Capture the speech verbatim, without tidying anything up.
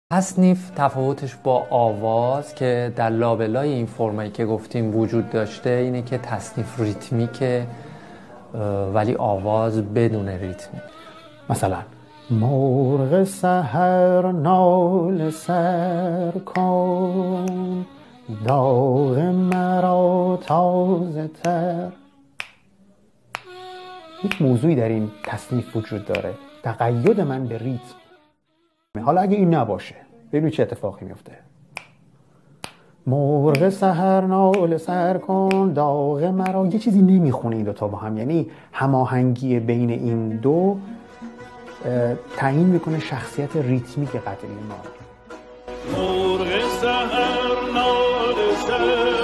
تصنیف تفاوتش با آواز که در لابلای این فرمایی که گفتیم وجود داشته اینه که تصنیف ریتمیکه ولی آواز بدون ریتمی. مثلا مرغ سحر ناله سر کن، داغ مرا تازه تر. یک موضوعی در این تصنیف وجود داره، تقید من به ریتم. حالا اگه این نباشه ببینید چه اتفاقی میفته. مرغ سحر ناله سر کن، داغ مرا، یه چیزی نمیخونه این دوتا با هم، یعنی هماهنگی بین این دو تعیین میکنه شخصیت ریتمیک قطعی ما. مرغ سحر ناله سر